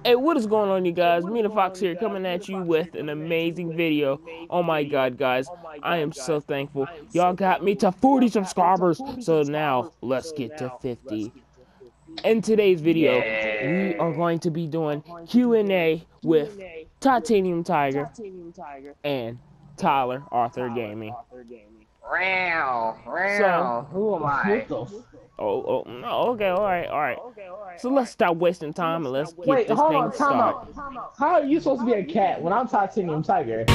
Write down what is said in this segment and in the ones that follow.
Hey, what is going on, you guys? Mina Fox here, coming at you with an amazing video. Oh my god, guys, I am so thankful. Y'all got me to 40 subscribers, so now let's get to 50. In today's video, we are Yeah. going to be doing Q&A with Titanium Tiger and Tyler Arthur Gaming. So, Who am What I? the? no, okay, all right. So let's stop wasting time and let's get Wait, this hold thing on, time started. out. How are you supposed to be a cat when I'm Titanium Tiger?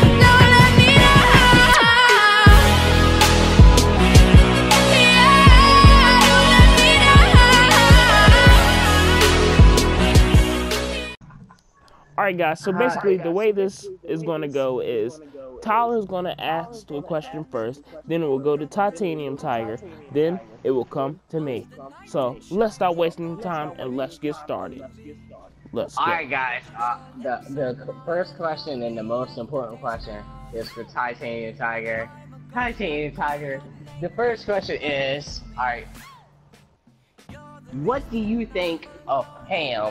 Alright guys, so basically the way this is going to go is Tyler's going to ask the question first, then it will go to Titanium Tiger, then it will come to me. So let's stop wasting time and let's get started. Let's go. Alright, guys. The first question and the most important question is for Titanium Tiger. Titanium Tiger. The first question is, alright, what do you think of Pam?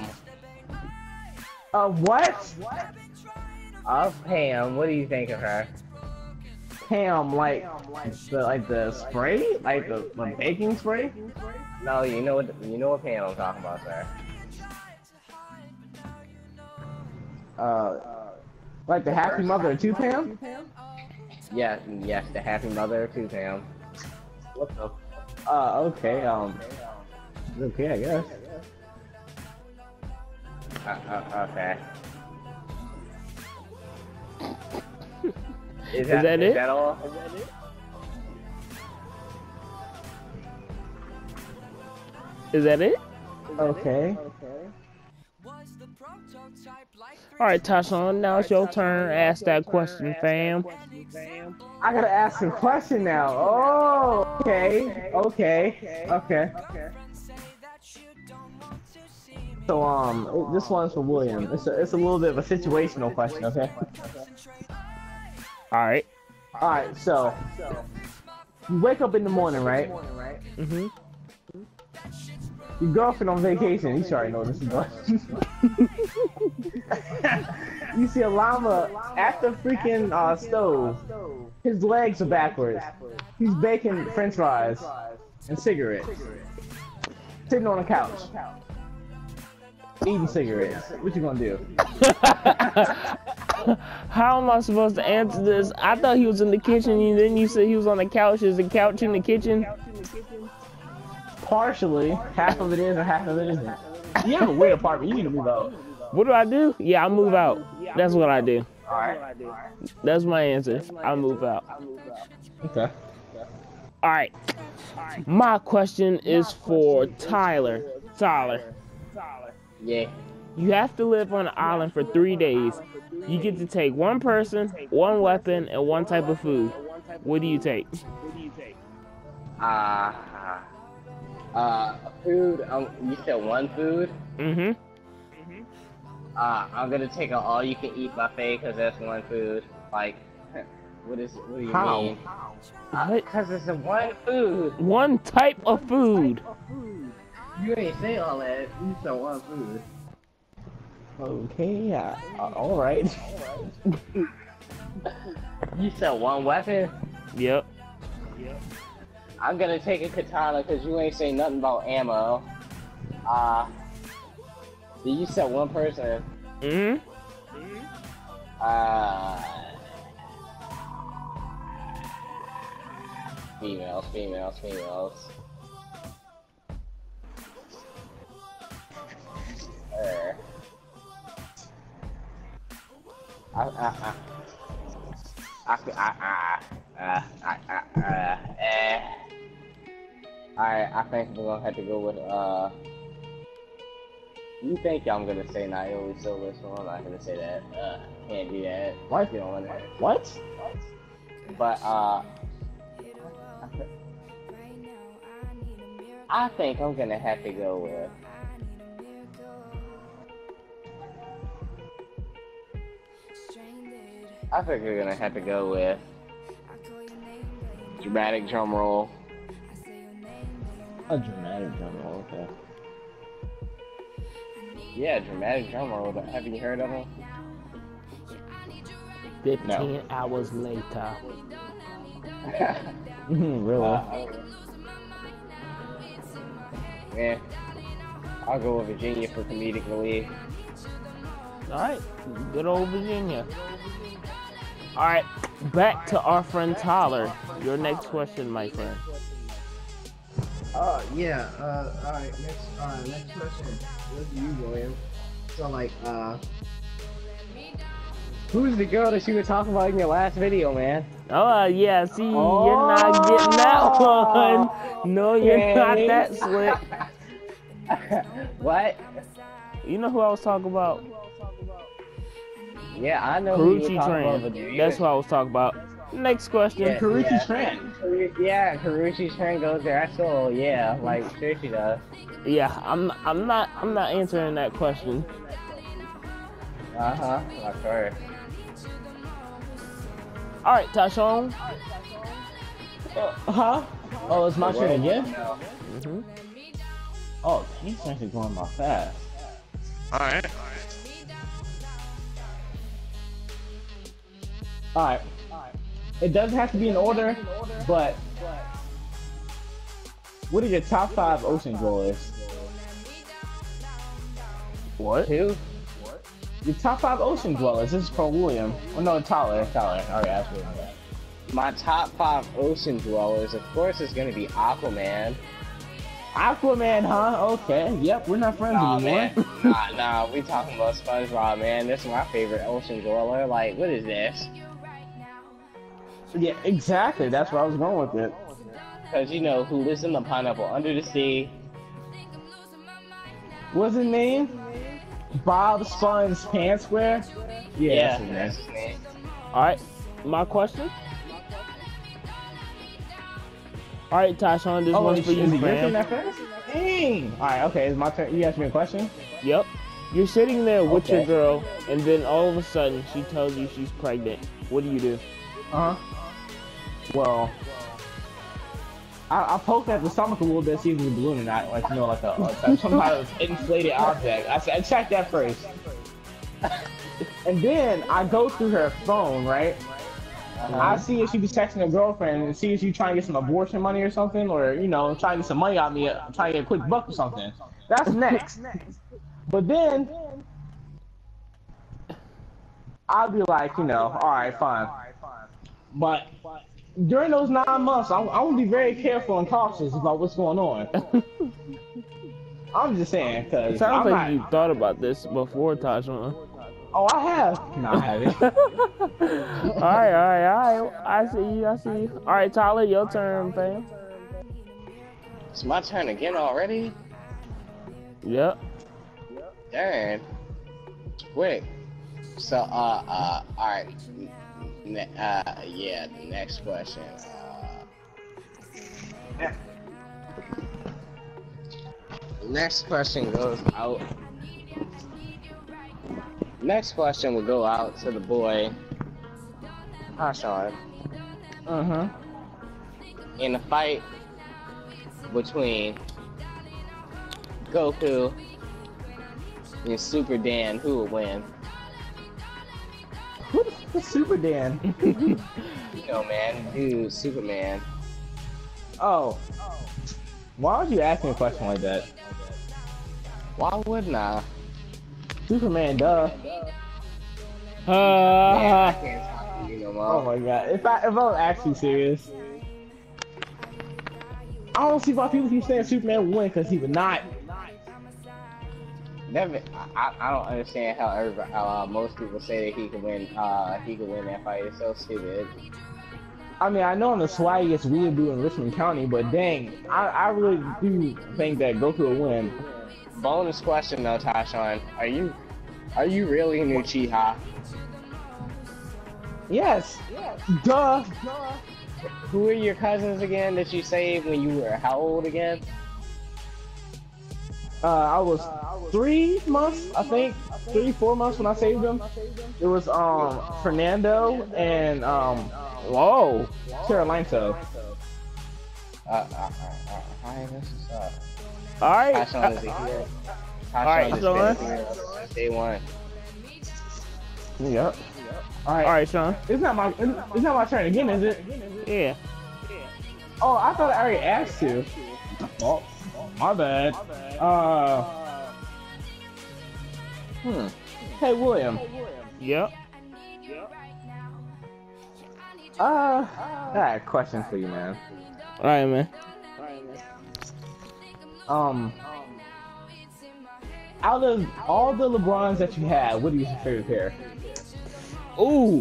What? Of Pam, what do you think of her? Pam, like the spray, like the baking spray. No, you know what Pam I'm talking about, sir. Like the happy mother of two Pam. Yes, the happy mother too, Pam. What the? Okay, okay, I guess. Okay. Is that it? Is that all? Is that it? Okay. Alright Tashawn, now it's your turn. Ask that question, fam. I gotta ask a question now. Oh, okay. So this one's for William. It's a little bit of a situational question, okay? Alright, so you wake up in the morning, right? Mm-hmm. Your girlfriend on vacation. You should already know this is going. You see a llama at the freaking stove. His legs are backwards. He's baking French fries and cigarettes. Sitting on a couch. Eating cigarettes. What you gonna do? How am I supposed to answer this? I thought he was in the kitchen, and then you said he was on the couch. Is the couch in the kitchen? Partially. Half of it is and half of it isn't. You have a weird apartment. You need to move out. What do I do? Yeah, I move out. That's what I do. Alright. That's my answer. I move out. Okay. Alright. My question is for Tyler. Yeah. You have to live on an island for 3 days. You get to take one person, one weapon, and one type of food. What do you take? Food. You said one food. Mm-hmm. I'm gonna take an all-you-can-eat buffet because that's one food. Like, what do you mean? What? Because it's a one food. One type of food. You ain't say all that. You said one food. Okay, alright. You said one weapon? Yep. I'm gonna take a katana because you ain't say nothing about ammo. You said one person. Mm-hmm. Females. I think we're gonna have to go with you think I'm gonna say Naomi Silva, so I'm not gonna say that. Can't do that. What? You know that. What? But I think I'm gonna have to go with. I think we're gonna have to go with dramatic drum roll. A dramatic drum roll, okay. Yeah, dramatic drum roll. Haven't you heard of him? 15 hours later. Really? Man, I'll go with Virginia for comedic relief. Alright, good old Virginia. Alright, back to our friend Tyler. Your next question, my friend. Yeah. All right. Next question. What do you, William? So like, Who's the girl that you were talking about in your last video, man? Oh, yeah, see, you're not getting that one. No, you're not that slick. What? You know who I was talking about? Yeah, I know who you were Karuchi talking about. Tran. But That's who I was talking about. Next question. Yeah, Karuchi Tran. Yeah, Karuchi Tran goes there. I saw, yeah, like sure she does. Yeah, I'm not answering that question. Of course. All right, Tashon. Huh? Oh, it's my turn again? Mm-hmm. Oh, he's actually going by fast. alright. Alright. It doesn't have to be in order, but what are your top 5 ocean dwellers? What? Who? Your top 5 ocean dwellers. This is for William. Oh no, Tyler. I already asked William that. My top 5 ocean dwellers, of course, is gonna be Aquaman. Aquaman, huh? Okay. Yep, we're not friends Nah, anymore. man. Nah, we talking about SpongeBob, man. This is my favorite ocean dweller. Like, what is this? Yeah, exactly. That's where I was going with it. Cause you know who lives in the pineapple under the sea. What's his name? Bob Sponge Pantsquare? Yeah, That's his name. All right, my question. All right, Tashon, this one's for you, is it your turn fam. that fast? Dang! Alright, okay, it's my turn. You asked me a question? Yep. You're sitting there with your Okay. girl, and then all of a sudden she tells you she's pregnant. What do you do? Uh-huh. Well, I poked at the stomach a little bit, see if it was a balloon or not. Like, you know, like some kind of inflated object. I checked that first. And then I go through her phone, right? I see if she be texting her girlfriend and see if she trying to get some abortion money or something, or, you know, trying to get some money out of me, trying to get a quick buck or something. That's next. But then, I'll be like, you know, alright, fine. But during those 9 months, I want to be very careful and cautious about what's going on. I'm just saying, It because sounds I'm like not... you thought about this before, Tashon. Oh, I have. No, I haven't. All right. I see you. All right, Tyler, your turn, fam. It's my turn again already? Yep. Darn. Quick. So, alright. Yeah, the next question. Next question goes out. Next question will go out to the boy, Tashon. In a fight between Goku and Super Dan, who will win? Who the f is Super Dan? You know, man, dude, Superman. Oh. Why would you ask me a question like that? Why wouldn't I? Superman, duh. Man, I can't talk to you no Oh more. my god. If I was actually serious, I don't see why people keep saying Superman would win, because he would not. Never, I don't understand how everybody, most people say that he could win that fight. It's so stupid. I mean, I know I'm the swaggiest weeaboo in Richmond County, but dang, I really do think that Goku will win. Bonus question though, Tashon, are you really new Uchiha? Yes. Duh. Who are your cousins again that you saved when you were how old again? I was 3 months, I think. 3-4 months when I saved him. It was Fernando and Whoa. Carolinto. Hi, this is All right. Tashon is here. Alright, Sean. Day one. Yep. All right, Sean. It's not my turn again, is it? Yeah. Oh, I thought I already asked you. Oh, my bad. Hey, William. Yep. I got a question for you, man. All right, man. Out of all the LeBrons that you had, what is your favorite pair? Ooh.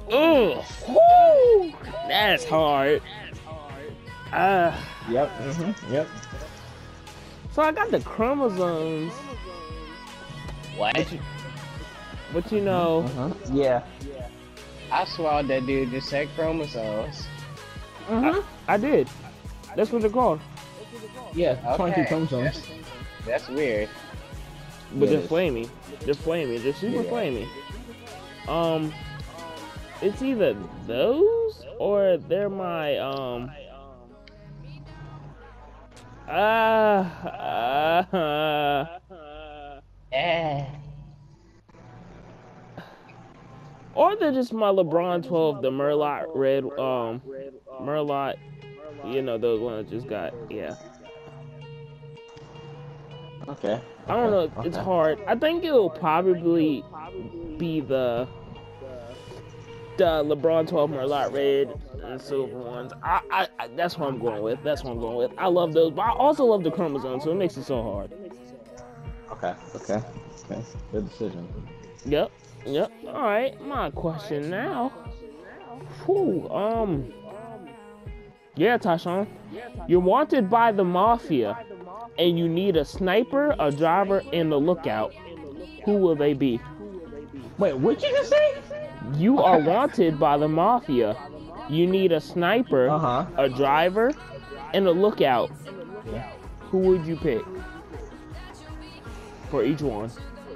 Woo! That's hard. Yep. Yep. So I got the chromosomes, What? but you know, Yeah. I swallowed that dude just said chromosomes. I did. That's what they're called. Yeah. 22 Okay. chromosomes. That's weird. But they're Yes. flamey. They're flamey. They're super Yeah. flamey. It's either those or they're my or they're just my LeBron 12, the Merlot red, Merlot, you know, those ones I just got, yeah. Okay. I don't know, it's hard. I think it'll probably be the LeBron 12 Merlot red and silver ones. I that's what I'm going with. That's what I'm going with. I love those, but I also love the chromosomes, so it makes it so hard. Okay. Good decision. Yep. All right, my question now. Whew, yeah, Tyshawn. You're wanted by the mafia, and you need a sniper, a driver, and a lookout. Who will they be? Wait, what'd you just say? You are wanted by the mafia. You need a sniper, a driver, and a lookout. Who would you pick for each one?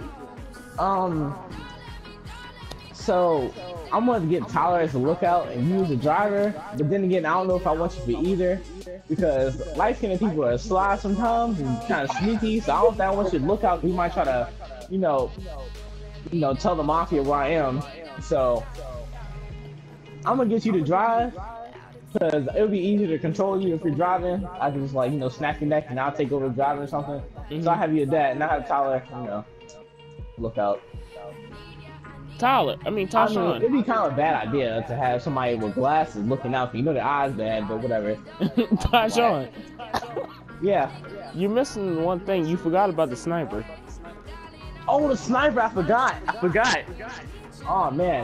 So I'm gonna get Tyler as a lookout and you as a driver, but then again, I don't know if I want you for either, because light-skinned people are sly sometimes and kind of sneaky. So I don't think I want you to look out. We might try to, you know, tell the mafia where I am. So I'm gonna get you to drive, because it would be easier to control you if you're driving. I can just like, snap your neck and I'll take over driving or something. So I have you at that, and I have Tyler, look out. Tyshawn. It'd be kind of a bad idea to have somebody with glasses looking out for you. Their eyes bad, but whatever. Tyshawn, Yeah. you're missing one thing. You forgot about the sniper. Oh, the sniper! I forgot. Oh man.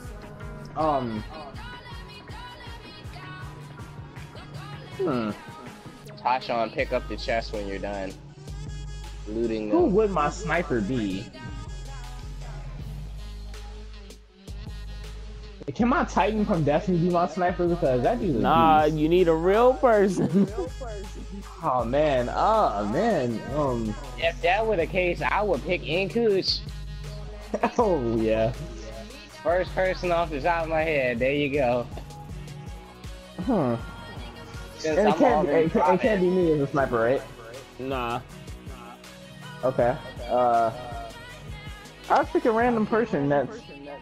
Tyshawn, pick up the chest when you're done looting Who them. would my sniper be? Can my Titan from Destiny be my sniper? Because that dude's a Nah, beast. you need a real person. Oh man. If that were the case, I would pick Inkuch. Oh yeah. First person off the top of my head. There you go. Since And I'm it can't already it can't be me as a sniper, right? Nah. Okay. I'll pick a random person that's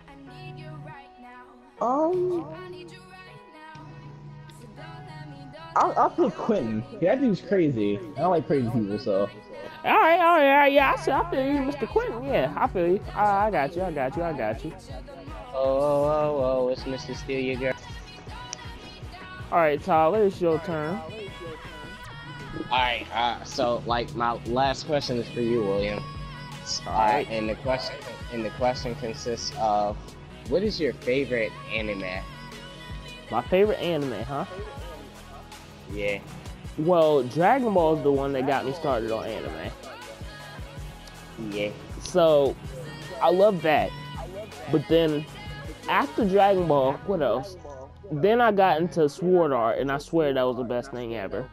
I'll put Quentin. Yeah, that dude's crazy. I don't like crazy people, so. All right. Yeah, I feel you, Mr. Quentin. Yeah, I feel you. I got you. Oh, it's Mr. Steal Your Girl. All right, Tyler, it's your turn. Alright, so like my last question is for you, William. Alright. And the question consists of, what is your favorite anime? My favorite anime, huh? Yeah. Well, Dragon Ball is the one that got me started on anime. Yeah. So, I love that. But then, after Dragon Ball, what else? Then I got into Sword Art, and I swear that was the best thing ever.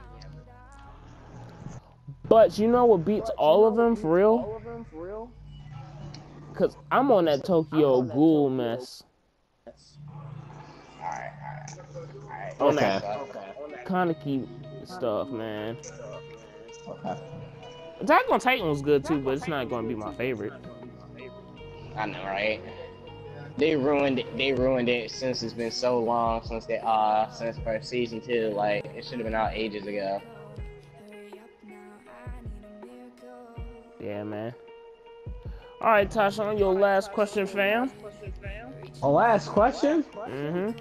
But you know what beats all of them, for real? Because I'm on that Tokyo Ghoul mess. Alright. On that Kaneki stuff, man. Okay. Attack on Titan was good too, but it's not going to be my favorite. I know, right? They ruined it since it's been so long since for season 2. Like it should have been out ages ago. Yeah, man. All right, Tashawn, your last question, fam. A last question? Mm-hmm.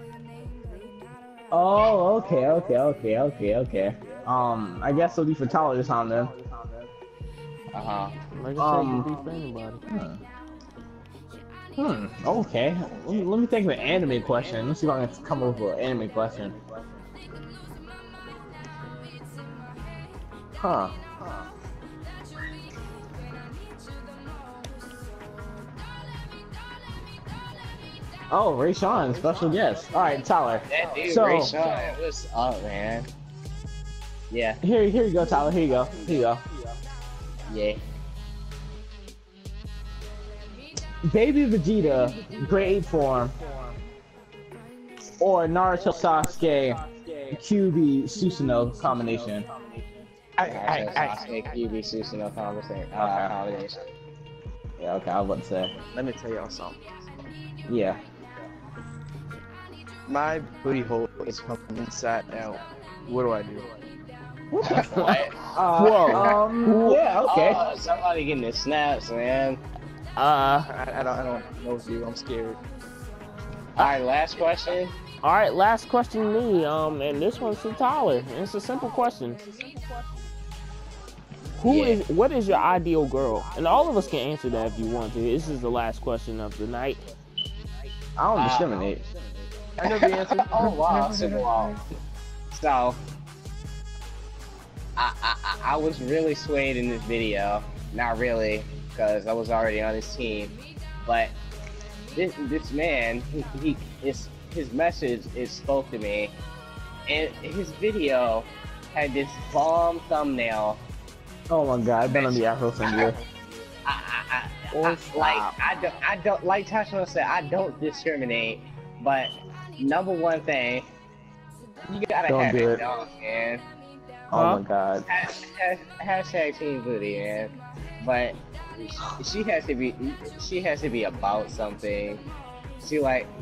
Oh, okay. I guess it'll be for Tyler this time then. Like I said, you be for anybody. Okay. Let me think of an anime question. Let's see if I can come up with an anime question. Huh. Oh, Ray Sean, special guest. All right, Tyler. That dude, So- Ray Sean, what's up, man? Yeah, Here you go, Tyler. Here you go. yeah. Baby Vegeta, grade 8 form, or Naruto Sasuke, QB Susanoo combination. Sasuke, QB, Susanoo combination. Yeah, okay, I was about to say. Let me tell y'all something. Yeah. My booty hole is pumping inside out. What do I do? What? Whoa. Yeah, okay. Oh, somebody getting the snaps, man. I don't know, dude. I'm scared. All right, last question. All right, last question, me. And this one's for Tyler. And it's a simple question. What is your ideal girl? And all of us can answer that if you want to. This is the last question of the night. I don't discriminate. I know the answer. Oh wow, super wow. So, I was really swayed in this video. Not really, because I was already on his team. But this man, his message spoke to me, and his video had this bomb thumbnail. Oh my god, I better be Afro singer. I don't like Tasha said, I don't discriminate, but number one thing, you gotta Don't have do it it. done, man. Oh my god. Hashtag Team Booty, man. But she has to be about something. She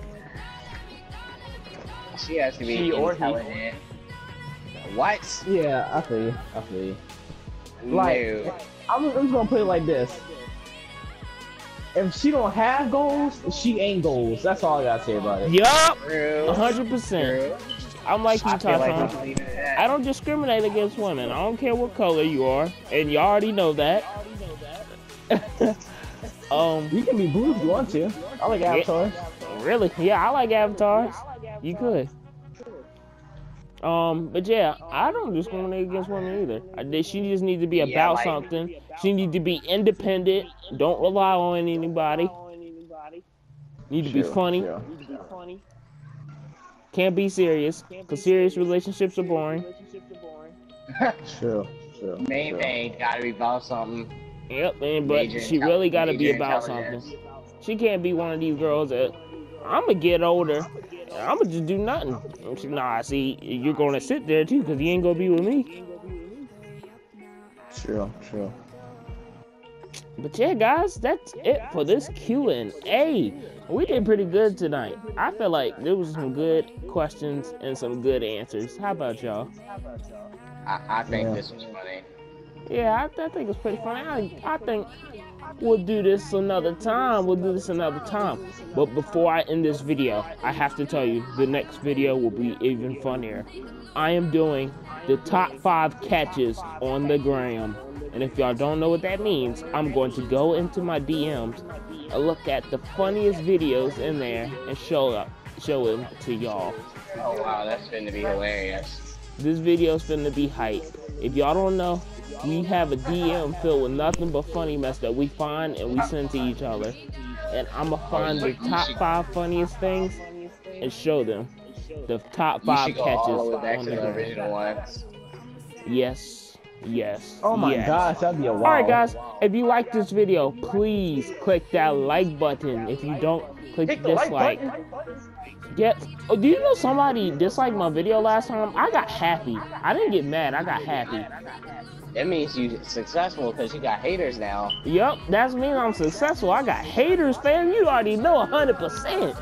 has to be She or he. intelligent. What? Yeah, I feel you. Like, No. I'm just gonna put it like this. If she don't have goals, she ain't goals. That's all I gotta say about it. Yup, True. 100%. I'm like you, I feel like Tashawn. we need that. I don't discriminate against women. I don't care what color you are, and you already know that. You can be blue if you want to. I like avatars. Really? Yeah, I like avatars. You could. But yeah, I don't discriminate against women either. She just needs to be about something. She needs to be independent. Don't rely on anybody. Need to be funny. Can't be serious, because serious relationships are boring. True. Main thing, gotta be about something. Yep, man, but Major she really gotta be major about intelligence. something. She can't be one of these girls that, I'ma get older, I'ma just do nothing. Nah, see, you're gonna sit there too, because you ain't gonna be with me. True. But yeah, guys, that's it for this Q&A. We did pretty good tonight. I feel like there was some good questions and some good answers. How about y'all? I think this was funny. Yeah, I think it's pretty funny. I think we'll do this another time. But before I end this video, I have to tell you, the next video will be even funnier. I am doing the top 5 catches on the gram. And if y'all don't know what that means, I'm going to go into my DMs and look at the funniest videos in there and show them to y'all. Oh wow, that's gonna be hilarious. This video's finna be hype. If y'all don't know, we have a DM filled with nothing but funny mess that we find and we send to each other. And I'ma find the top 5 funniest things and show them the top You 5 should go catches all the way back on to the the gram. original ones. Yes. Oh my yes. gosh, that'd be a wow. Alright guys, if you like this video, please click that like button. If you don't, click the dislike. Oh, do you know somebody disliked my video last time? I got happy. I didn't get mad, I got happy. That means you successful because you got haters now. Yup, that means I'm successful. I got haters, fam. You already know 100%.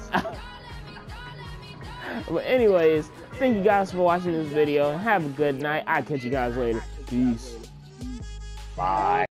But anyways, thank you guys for watching this video. Have a good night. I'll catch you guys later. Peace. Bye.